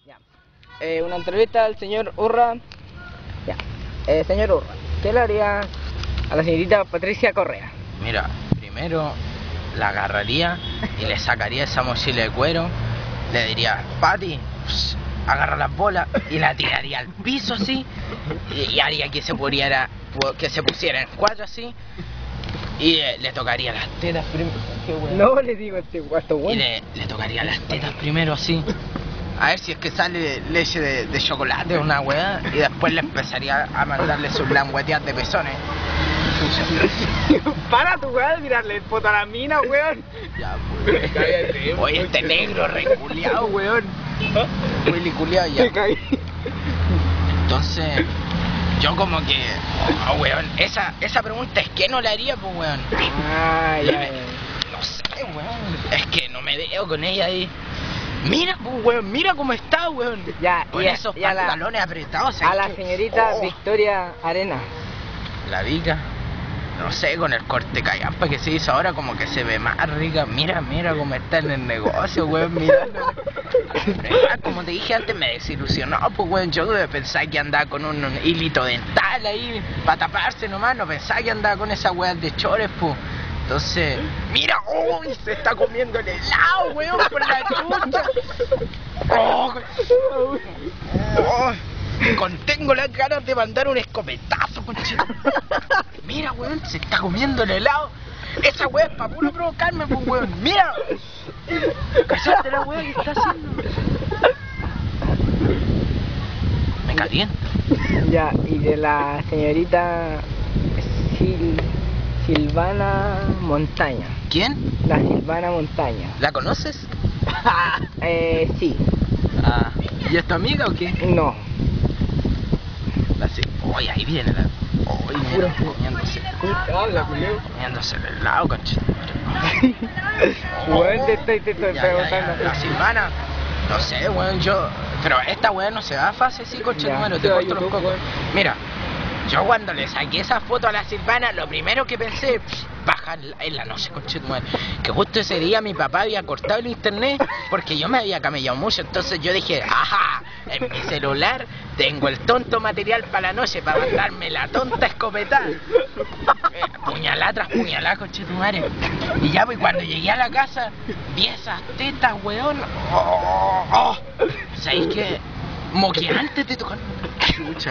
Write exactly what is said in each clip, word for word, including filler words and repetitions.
Ya. Eh, una entrevista al señor Urra. Ya. Eh, señor Urra, ¿qué le haría a la señorita Patricia Correa? Mira, primero la agarraría y le sacaría esa mochila de cuero. Le diría, Pati, pss, agarra las bolas y la tiraría al piso así y, y haría que se pusiera, que se pusiera en cuatro así y eh, le tocaría las tetas primero. No le digo este guasto Y bueno. le, le tocaría las tetas primero así. A ver si es que sale leche de, de chocolate o una weá. Y después le empezaría a mandarle sus langueteas de pezones. Para tu weá de tirarle foto a la mina, weón. Ya, pues. Oye, este negro reculeado, weón. Willy culeado ya. Entonces, yo como que, oh, weón, esa, esa pregunta es que no la haría, pues, weón. Ah, ya, ya. No sé, weón. Es que no me veo con ella ahí. Mira, pues, weón, mira cómo está, weón. Ya, con y a- esos y a la- pantalones apretados. A ¿sabes la qué? señorita Oh, Victoria Arena. La Vica, no sé, con el corte callampa que se hizo ahora como que se ve más rica. Mira, mira cómo está en el negocio, weón, mirándole. Pero igual, como te dije antes, me desilusionó, pues, weón. Yo pensaba que andaba con un, un hilito dental ahí para taparse nomás. No pensaba que andaba con esas weas de chores, pues. Entonces, mira, uy, se está comiendo el helado, weón, por la chucha. Oh, oh, contengo las ganas de mandar un escopetazo, conchito. Mira, weón, se está comiendo el helado. Esa weón es para puro provocarme, pues, weón. Mira. ¿Cachaste la weón que está haciendo? Me calienta. Ya, y de la señorita Sil- Silvana Montaña. ¿Quién? La Silvana Montaña. ¿La conoces? Eh, sí. Ah, ¿y es tu amiga o qué? No. La sí. Oye, ahí viene la. Oye, mira, comiéndose. Habla, Julio. Comiéndose el helado, conchito. Weón, te estoy, te estoy Ya, ya, preguntando. ya. La Silvana, no sé, weón, yo. Pero esta weón no se va fácil, sí, concha Ya, tu madre, se te va a corto los YouTube, cocos. weón. Mira, yo cuando le saqué esa foto a la Silvana, lo primero que pensé, pff, bajar en la noche, concha tu madre. Que justo ese día mi papá había cortado el internet porque yo me había camellado mucho. Entonces yo dije, ajá, en mi celular tengo el tonto material para la noche para mandarme la tonta escopetada. Eh, puñalada tras puñalada, concha tu madre. Y ya, pues cuando llegué a la casa, vi esas tetas, weón. Oh, oh. ¿Sabéis qué? Moqueante te tocan. Chucha.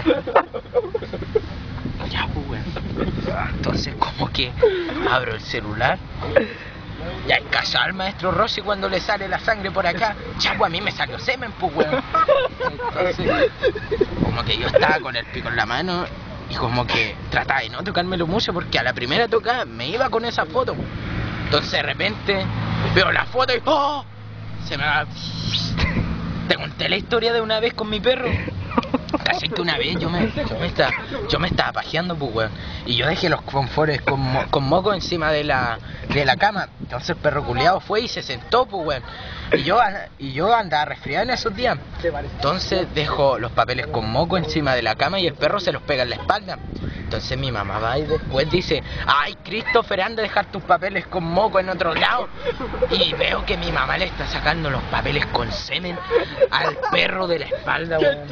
Ya, pues, weón. Entonces, como que abro el celular. Ya hay casa al maestro Rossi cuando le sale la sangre por acá. Ya, pues a mí me salió semen, pues, weón. Entonces, como que yo estaba con el pico en la mano y como que trataba de no tocármelo mucho porque a la primera tocada me iba con esa foto. Entonces, de repente, veo la foto y ¡oh! Se me va. Te conté la historia de una vez con mi perro. Casi que una vez yo me, yo me, estaba, yo me estaba pajeando, pues, weón. Y yo dejé los confores con, mo, con moco encima de la, de la cama. Entonces el perro culiado fue y se sentó, pues, weón. Y yo, y yo andaba resfriado en esos días. Entonces dejo los papeles con moco encima de la cama y el perro se los pega en la espalda. Entonces mi mamá va y después dice, ay, Christopher, anda a dejar tus papeles con moco en otro lado. Y veo que mi mamá le está sacando los papeles con semen al perro de la espalda, weón.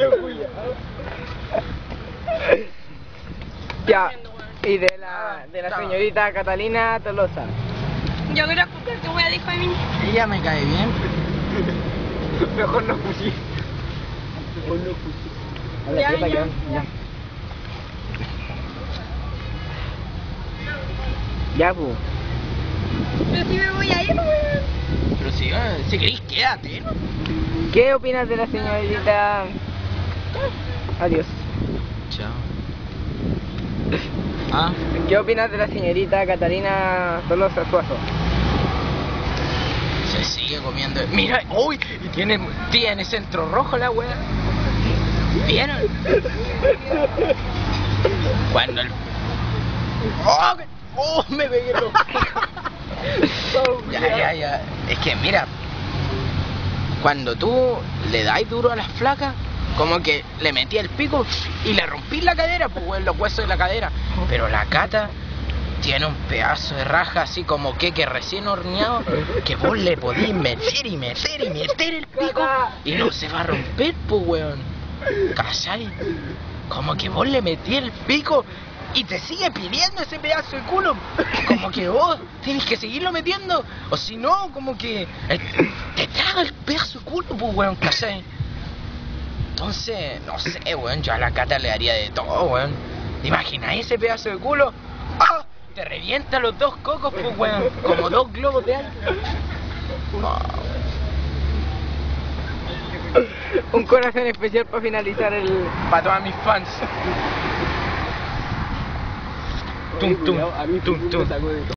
Ya, y de la, de la señorita Catalina Tolosa. Yo quiero escuchar qué wea dijo de mí. Ella me cae bien. Mejor no fugí. Mejor no fugí. A la Ya, teta, ya, ya, ya. Ya, pues. Pero si me voy a ir, weón. Pero si, eh, si querís, quédate, ¿no? ¿Qué opinas de la señorita? Adiós. Chao. Ah, ¿Qué opinas de la señorita Catalina Tolosa Suazo? se sigue comiendo. Mira, uy, y tiene, tiene centro rojo la wea. ¿Vieron? Cuando el. ¡Oh! que- ¡Oh! Me pegué los. Ya, ya, ya. Es que mira, cuando tú le das duro a las flacas, como que le metí el pico y le rompí la cadera, pues, weón, los huesos de la cadera. Pero la Cata tiene un pedazo de raja así como queque recién horneado que vos le podís meter y meter y meter el pico y no se va a romper, pues, weón. ¿Cachai? Como que vos le metí el pico y te sigue pidiendo ese pedazo de culo. Como que vos tienes que seguirlo metiendo. O si no, como que el- te traga el pedazo de culo, pues, weón, ¿cachai? Entonces, no sé, weón, yo a la Cata le daría de todo, weón. ¿Te imaginas ese pedazo de culo? ¡Ah! Te revienta los dos cocos, pues, weón. Como dos globos de aire. Un corazón especial para finalizar el... Para todas mis fans. Tum, tum, tum, tum.